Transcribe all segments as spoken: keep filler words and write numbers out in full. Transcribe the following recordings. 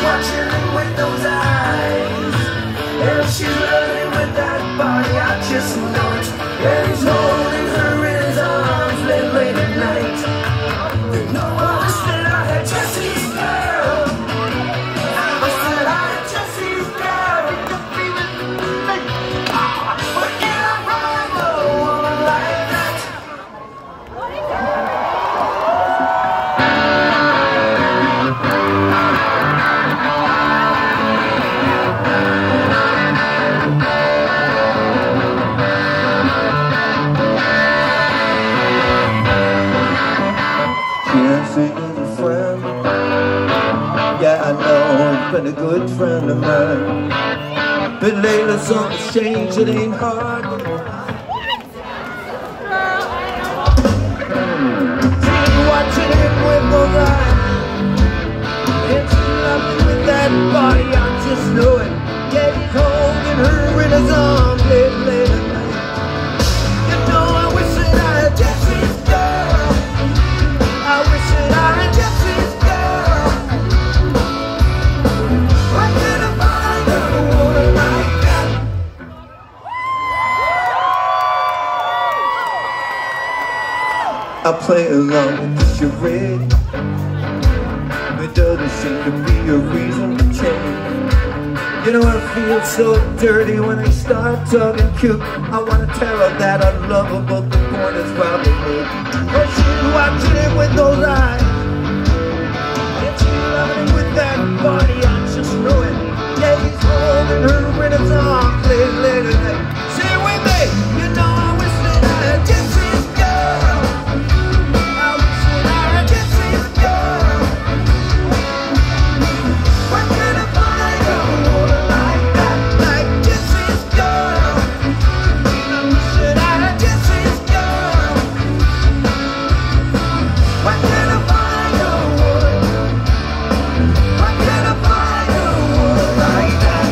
watching him with those eyes, and she's loving with that body, I just know it. And he's holding her in his arms late, late at night. You know I wish that I had Jessie's girl. I wish that I had Jessie's girl. But can I find a woman like that? Jessie is a friend. Yeah, I know, it's been a good friend of mine. But lately something's changed, it ain't hard. She's watching him with those eyes, and she's loving with that body, I just know it. Yeah, he's holding her in his arms late, late at night. You know, I wish that I had Jessie's girl. I wish that I had Jessie's girl. Why can't I find a woman like that? I play along with the charade. There doesn't seem to be a reason to change. You know I feel so dirty when I start talking cute. I wanna tell her that I love her, but the point is probably me. But she's watching him with those eyes, and she's loving him with that body, I just know it. Yeah, he's holding her in his arms late, late at night. Say it with me. You know I wish that I had Jessie's girl. I wish that I had Jessie's girl. Why can't I find a woman like that, like Jessie's girl? I wish that I had Jessie's girl. Why can't I find a woman? Why can't I find a woman like that?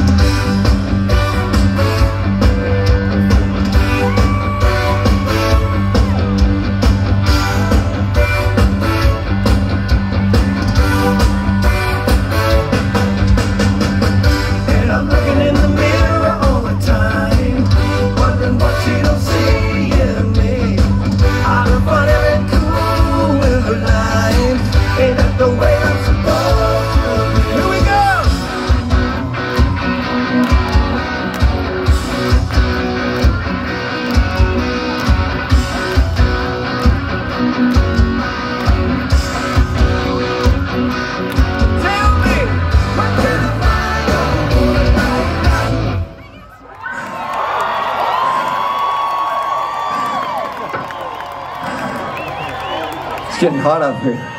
And I'm looking in the mirror all the time, wondering what she don't see in me. I'm funny and cool with her life. Ain't that the way I'm supposed to be? Here we go! Tell me, why can't I find a woman like that? It's getting hot up here.